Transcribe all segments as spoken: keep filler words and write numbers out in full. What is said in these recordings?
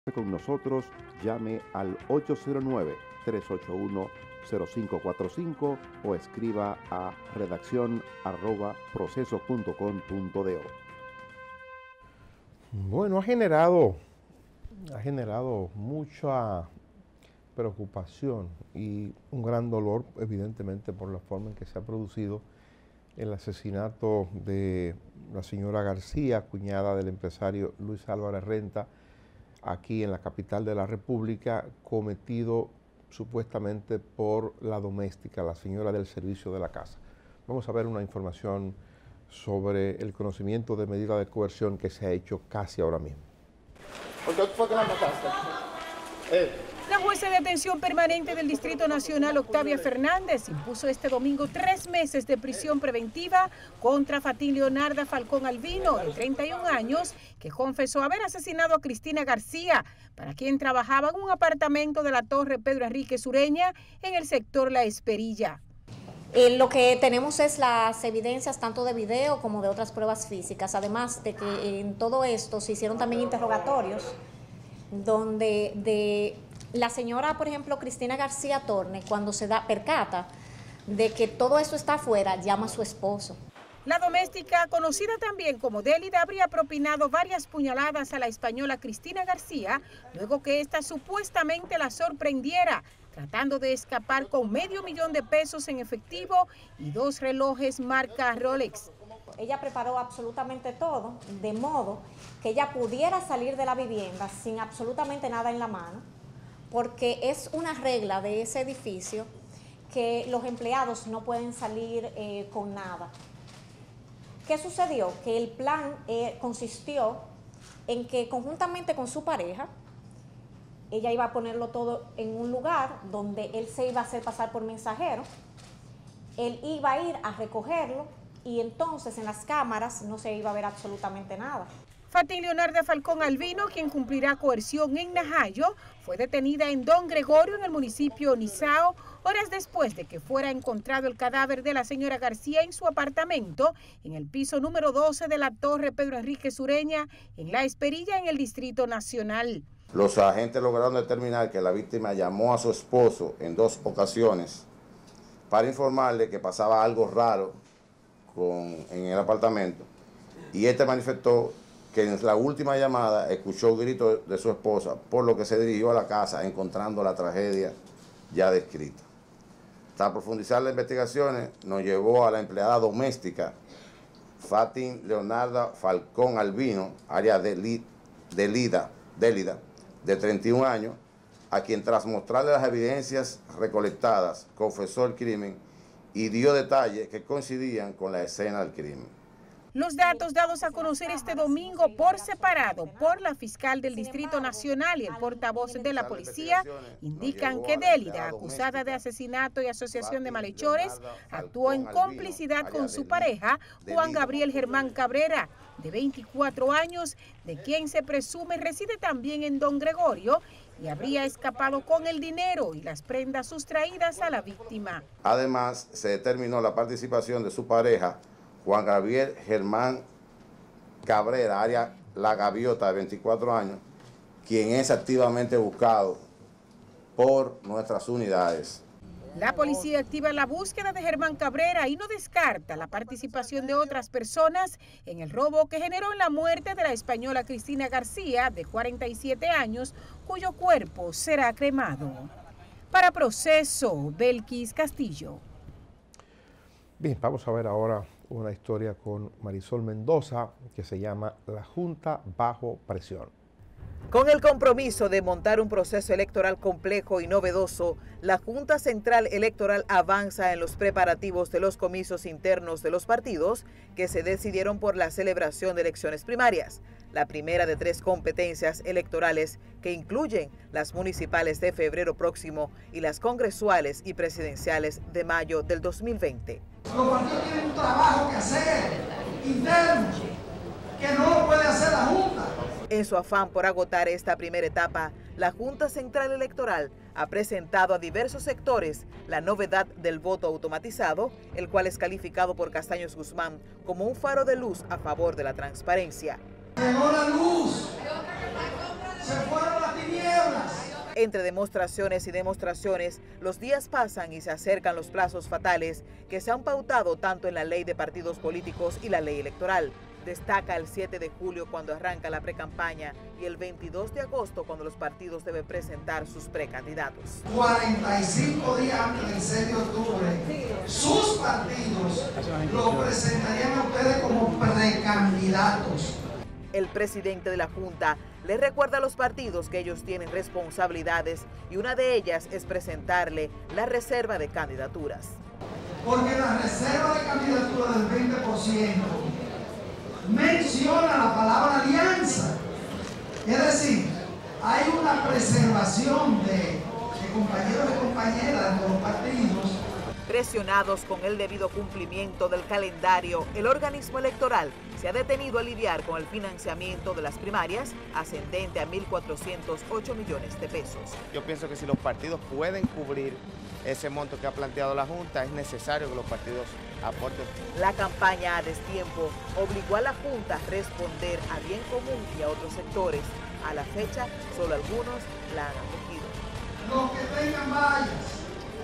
con nosotros, llame al ocho cero nueve, tres ocho uno, cero cinco cuatro cinco o escriba a redacción arroba proceso punto com punto do. Bueno, ha generado, ha generado mucha preocupación y un gran dolor, evidentemente, por la forma en que se ha producido el asesinato de la señora García, cuñada del empresario Luis Álvarez Renta, aquí en la capital de la República, cometido supuestamente por la doméstica, la señora del servicio de la casa. Vamos a ver una información sobre el conocimiento de medida de coerción que se ha hecho casi ahora mismo. ¿Por qué fue que la mataste? Eh. La jueza de atención permanente del Distrito Nacional, Octavia Fernández, impuso este domingo tres meses de prisión preventiva contra Fatín Leonarda Falcón Albino, de treinta y un años, que confesó haber asesinado a Cristina García, para quien trabajaba en un apartamento de la Torre Pedro Enrique Sureña, en el sector La Esperilla. Eh, lo que tenemos es las evidencias tanto de video como de otras pruebas físicas, además de que en todo esto se hicieron también interrogatorios, donde de... La señora, por ejemplo, Cristina García Torne, cuando se da percata de que todo esto está afuera, llama a su esposo. La doméstica, conocida también como Délida, habría propinado varias puñaladas a la española Cristina García, luego que ésta supuestamente la sorprendiera, tratando de escapar con medio millón de pesos en efectivo y dos relojes marca Rolex. Ella preparó absolutamente todo, de modo que ella pudiera salir de la vivienda sin absolutamente nada en la mano, porque es una regla de ese edificio que los empleados no pueden salir eh, con nada. ¿Qué sucedió? Que el plan eh, consistió en que conjuntamente con su pareja, ella iba a ponerlo todo en un lugar donde él se iba a hacer pasar por mensajero, él iba a ir a recogerlo y entonces en las cámaras no se iba a ver absolutamente nada. Fatín Leonarda Falcón Albino, quien cumplirá coerción en Najayo, fue detenida en Don Gregorio, en el municipio Nizao, horas después de que fuera encontrado el cadáver de la señora García en su apartamento, en el piso número doce de la Torre Pedro Enrique Sureña, en La Esperilla, en el Distrito Nacional. Los agentes lograron determinar que la víctima llamó a su esposo en dos ocasiones para informarle que pasaba algo raro con, en el apartamento, y este manifestó que en la última llamada escuchó gritos de su esposa, por lo que se dirigió a la casa encontrando la tragedia ya descrita. Tras profundizar las investigaciones, nos llevó a la empleada doméstica Fatín Leonarda Falcón Albino, área de Délida, Délida, de treinta y un años, a quien tras mostrarle las evidencias recolectadas, confesó el crimen y dio detalles que coincidían con la escena del crimen. Los datos dados a conocer este domingo por separado por la fiscal del Distrito Nacional y el portavoz de la policía indican que Délida, acusada de asesinato y asociación de malhechores, actuó en complicidad con su pareja, Juan Gabriel Germán Cabrera, de veinticuatro años, de quien se presume reside también en Don Gregorio, y habría escapado con el dinero y las prendas sustraídas a la víctima. Además, se determinó la participación de su pareja, Juan Gabriel Germán Cabrera, área La Gaviota, de veinticuatro años, quien es activamente buscado por nuestras unidades. La policía activa la búsqueda de Germán Cabrera y no descarta la participación de otras personas en el robo que generó la muerte de la española Cristina García, de cuarenta y siete años, cuyo cuerpo será cremado. Para Proceso, Belkis Castillo. Bien, vamos a ver ahora una historia con Marisol Mendoza que se llama La Junta Bajo Presión. Con el compromiso de montar un proceso electoral complejo y novedoso, la Junta Central Electoral avanza en los preparativos de los comicios internos de los partidos que se decidieron por la celebración de elecciones primarias, la primera de tres competencias electorales que incluyen las municipales de febrero próximo y las congresuales y presidenciales de mayo del dos mil veinte. Los partidos tienen un trabajo que hacer interno que no lo puede hacer la Junta. En su afán por agotar esta primera etapa, la Junta Central Electoral ha presentado a diversos sectores la novedad del voto automatizado, el cual es calificado por Castaños Guzmán como un faro de luz a favor de la transparencia. Llegó la luz, se fueron las Entre demostraciones y demostraciones, los días pasan y se acercan los plazos fatales que se han pautado tanto en la ley de partidos políticos y la ley electoral. Destaca el siete de julio cuando arranca la precampaña y el veintidós de agosto cuando los partidos deben presentar sus precandidatos. cuarenta y cinco días antes del seis de octubre, sus partidos lo presentarían a ustedes como precandidatos. El presidente de la Junta le recuerda a los partidos que ellos tienen responsabilidades y una de ellas es presentarle la reserva de candidaturas. Porque la reserva de candidaturas del veinte por ciento menciona la palabra alianza. Es decir, hay una preservación de, de compañeros y compañeras de los partidos. Presionados con el debido cumplimiento del calendario, el organismo electoral se ha detenido a lidiar con el financiamiento de las primarias, ascendente a mil cuatrocientos ocho millones de pesos. Yo pienso que si los partidos pueden cubrir ese monto que ha planteado la Junta, es necesario que los partidos aporten. La campaña a destiempo obligó a la Junta a responder a bien común y a otros sectores. A la fecha, solo algunos la han acogido. Los que tengan vallas,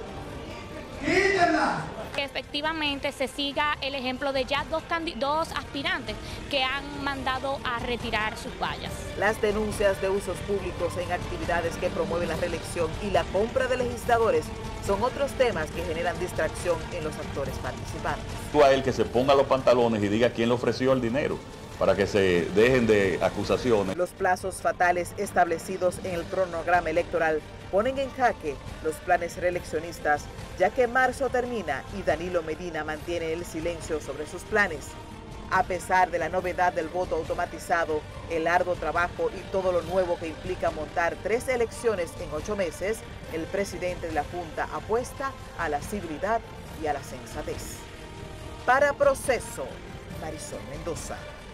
quítenla. Que efectivamente se siga el ejemplo de ya dos, dos aspirantes que han mandado a retirar sus vallas. Las denuncias de usos públicos en actividades que promueven la reelección y la compra de legisladores son otros temas que generan distracción en los actores participantes. Tú a él que se ponga los pantalones y diga quién le ofreció el dinero, para que se dejen de acusaciones. Los plazos fatales establecidos en el cronograma electoral ponen en jaque los planes reeleccionistas, ya que marzo termina y Danilo Medina mantiene el silencio sobre sus planes. A pesar de la novedad del voto automatizado, el arduo trabajo y todo lo nuevo que implica montar tres elecciones en ocho meses, el presidente de la Junta apuesta a la civilidad y a la sensatez. Para Proceso, Marisol Mendoza.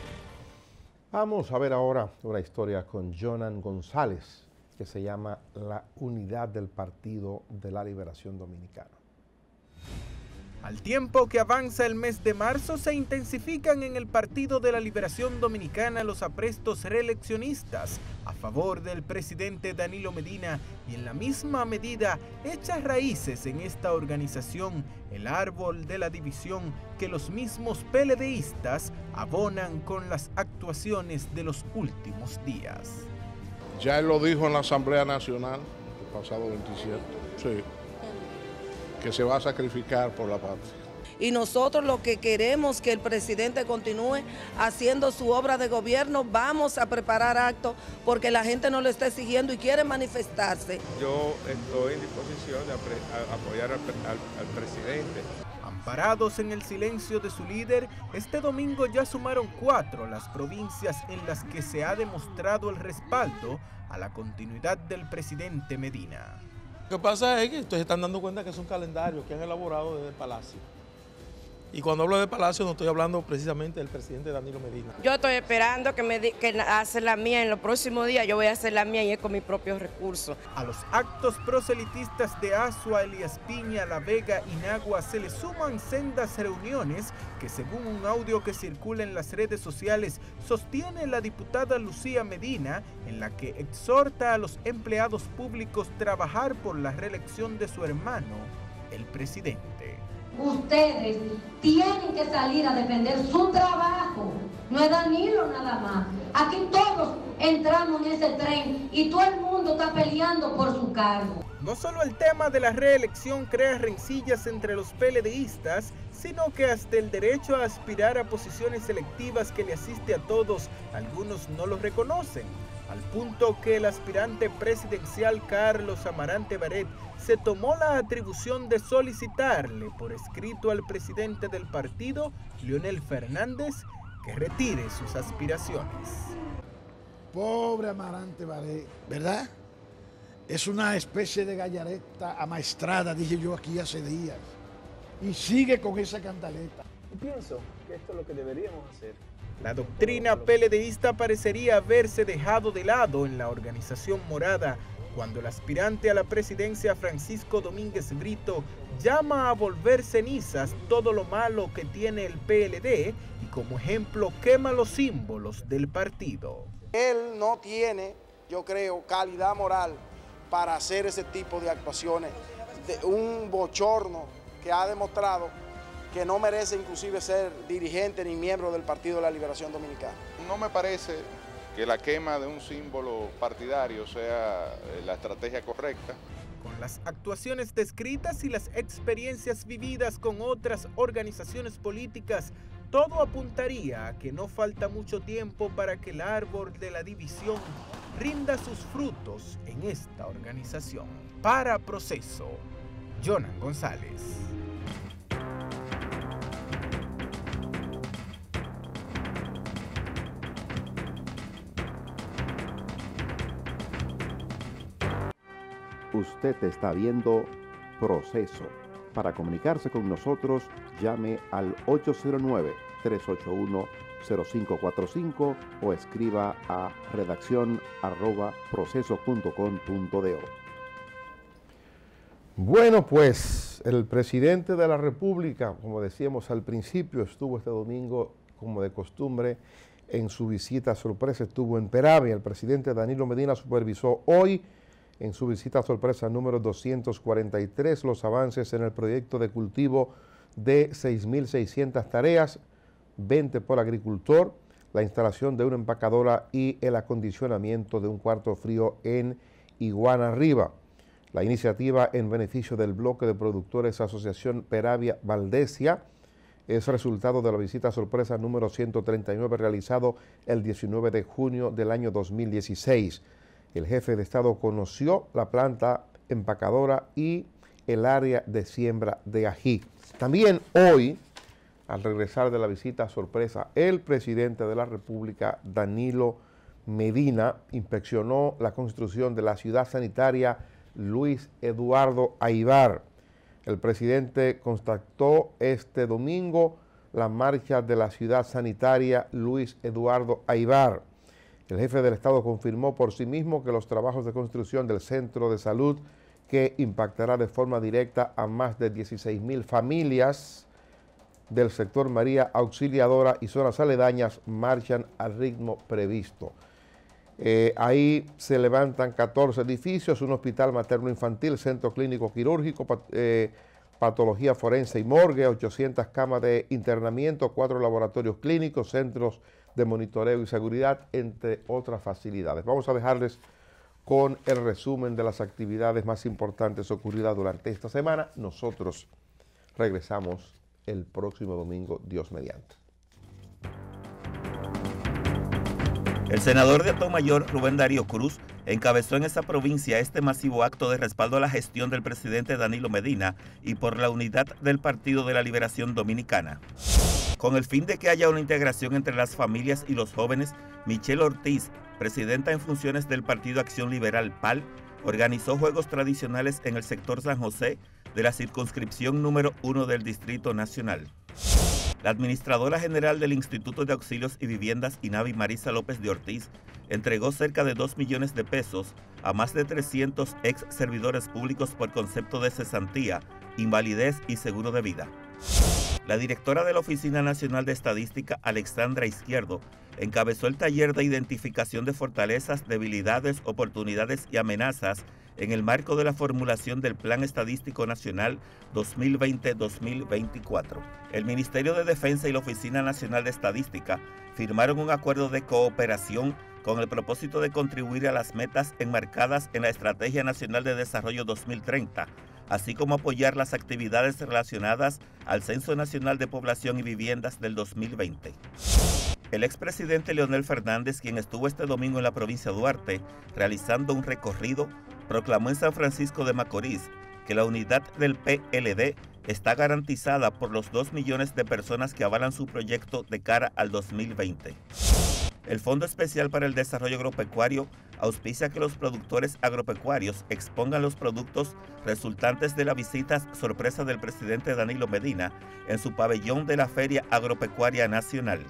Vamos a ver ahora una historia con Jonan González, que se llama La Unidad del Partido de la Liberación Dominicana. Al tiempo que avanza el mes de marzo, se intensifican en el Partido de la Liberación Dominicana los aprestos reeleccionistas a favor del presidente Danilo Medina y en la misma medida echa raíces en esta organización el árbol de la división que los mismos PLDistas abonan con las actuaciones de los últimos días. Ya él lo dijo en la Asamblea Nacional el pasado veintisiete, sí, que se va a sacrificar por la patria. Y nosotros lo que queremos que el presidente continúe haciendo su obra de gobierno, vamos a preparar actos porque la gente no lo está exigiendo y quiere manifestarse. Yo estoy en disposición de apoyar al, al, al presidente. Amparados en el silencio de su líder, este domingo ya sumaron cuatro las provincias en las que se ha demostrado el respaldo a la continuidad del presidente Medina. Lo que pasa es que ustedes están dando cuenta que es un calendario que han elaborado desde el Palacio. Y cuando hablo de Palacio no estoy hablando precisamente del presidente Danilo Medina. Yo estoy esperando que me di, que hacer la mía en los próximos días, yo voy a hacer la mía y es con mis propios recursos. A los actos proselitistas de Azua, Elías Piña, La Vega y Nagua se le suman sendas reuniones que, según un audio que circula en las redes sociales, sostiene la diputada Lucía Medina, en la que exhorta a los empleados públicos a trabajar por la reelección de su hermano, el presidente. Ustedes tienen que salir a defender su trabajo, no es Danilo nada más. Aquí todos entramos en ese tren y todo el mundo está peleando por su cargo. No solo el tema de la reelección crea rencillas entre los PLDistas, sino que hasta el derecho a aspirar a posiciones selectivas que le asiste a todos, algunos no lo reconocen, al punto que el aspirante presidencial Carlos Amarante Barret se tomó la atribución de solicitarle por escrito al presidente del partido, Leonel Fernández, que retire sus aspiraciones. Pobre Amarante Barret, ¿verdad? Es una especie de gallareta amaestrada, dije yo aquí hace días, y sigue con esa cantaleta. Y pienso que esto es lo que deberíamos hacer. La doctrina PLDista parecería haberse dejado de lado en la organización morada, cuando el aspirante a la presidencia Francisco Domínguez Brito llama a volver cenizas todo lo malo que tiene el P L D y como ejemplo quema los símbolos del partido. Él no tiene, yo creo, calidad moral para hacer ese tipo de actuaciones, de un bochorno que ha demostrado que no merece inclusive ser dirigente ni miembro del Partido de la Liberación Dominicana. No me parece que la quema de un símbolo partidario sea la estrategia correcta. Con las actuaciones descritas y las experiencias vividas con otras organizaciones políticas, todo apuntaría a que no falta mucho tiempo para que el árbol de la división rinda sus frutos en esta organización. Para Proceso, Jonan González. Usted está viendo Proceso. Para comunicarse con nosotros, llame al ocho cero nueve, tres ocho uno, cero cinco cuatro cinco o escriba a redacción arroba proceso punto com punto do. Bueno, pues el presidente de la República, como decíamos al principio, estuvo este domingo, como de costumbre, en su visita sorpresa, estuvo en Peravia. El presidente Danilo Medina supervisó hoy, en su visita sorpresa número doscientos cuarenta y tres, los avances en el proyecto de cultivo de seis mil seiscientas tareas, veinte por agricultor, la instalación de una empacadora y el acondicionamiento de un cuarto frío en Iguana Arriba. La iniciativa en beneficio del bloque de productores Asociación Peravia Valdesia es resultado de la visita sorpresa número ciento treinta y nueve realizado el diecinueve de junio del año dos mil dieciséis. El jefe de Estado conoció la planta empacadora y el área de siembra de ají. También hoy, al regresar de la visita sorpresa, el presidente de la República, Danilo Medina, inspeccionó la construcción de la ciudad sanitaria Luis Eduardo Aybar. El presidente constató este domingo la marcha de la ciudad sanitaria Luis Eduardo Aybar. El jefe del Estado confirmó por sí mismo que los trabajos de construcción del centro de salud, que impactará de forma directa a más de dieciséis mil familias del sector María Auxiliadora y zonas aledañas, marchan al ritmo previsto. Eh, ahí se levantan catorce edificios, un hospital materno-infantil, centro clínico quirúrgico, pat, eh, patología forense y morgue, ochocientas camas de internamiento, cuatro laboratorios clínicos, centros de monitoreo y seguridad, entre otras facilidades. Vamos a dejarles con el resumen de las actividades más importantes ocurridas durante esta semana. Nosotros regresamos el próximo domingo, Dios mediante. El senador de Atomayor, Rubén Darío Cruz, encabezó en esa provincia este masivo acto de respaldo a la gestión del presidente Danilo Medina y por la unidad del Partido de la Liberación Dominicana. Con el fin de que haya una integración entre las familias y los jóvenes, Michelle Ortiz, presidenta en funciones del Partido Acción Liberal P A L, organizó juegos tradicionales en el sector San José de la circunscripción número uno del Distrito Nacional. La administradora general del Instituto de Auxilios y Viviendas, INAVI, Marisa López de Ortiz, entregó cerca de dos millones de pesos a más de trescientos ex servidores públicos por concepto de cesantía, invalidez y seguro de vida. La directora de la Oficina Nacional de Estadística, Alexandra Izquierdo, encabezó el taller de identificación de fortalezas, debilidades, oportunidades y amenazas en el marco de la formulación del Plan Estadístico Nacional dos mil veinte a dos mil veinticuatro. El Ministerio de Defensa y la Oficina Nacional de Estadística firmaron un acuerdo de cooperación con el propósito de contribuir a las metas enmarcadas en la Estrategia Nacional de Desarrollo dos mil treinta, así como apoyar las actividades relacionadas al Censo Nacional de Población y Viviendas del dos mil veinte. El expresidente Leonel Fernández, quien estuvo este domingo en la provincia de Duarte realizando un recorrido, proclamó en San Francisco de Macorís que la unidad del P L D está garantizada por los dos millones de personas que avalan su proyecto de cara al dos mil veinte. El Fondo Especial para el Desarrollo Agropecuario auspicia que los productores agropecuarios expongan los productos resultantes de la visita sorpresa del presidente Danilo Medina en su pabellón de la Feria Agropecuaria Nacional.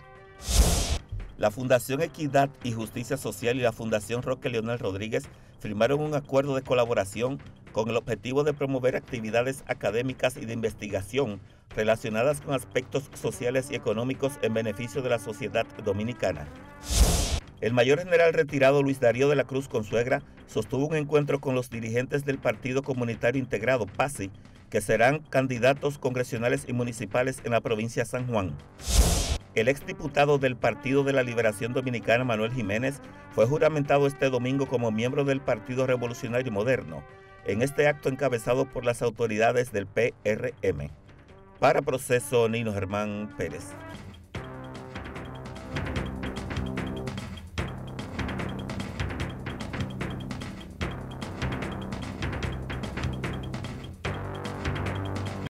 La Fundación Equidad y Justicia Social y la Fundación Roque Leonel Rodríguez firmaron un acuerdo de colaboración con el objetivo de promover actividades académicas y de investigación relacionadas con aspectos sociales y económicos en beneficio de la sociedad dominicana. el mayor general retirado Luis Darío de la Cruz Consuegra sostuvo un encuentro con los dirigentes del Partido Comunitario Integrado, P A S I, que serán candidatos congresionales y municipales en la provincia de San Juan. El exdiputado del Partido de la Liberación Dominicana, Manuel Jiménez, fue juramentado este domingo como miembro del Partido Revolucionario Moderno, en este acto encabezado por las autoridades del P R M. Para Proceso, Nino Germán Pérez.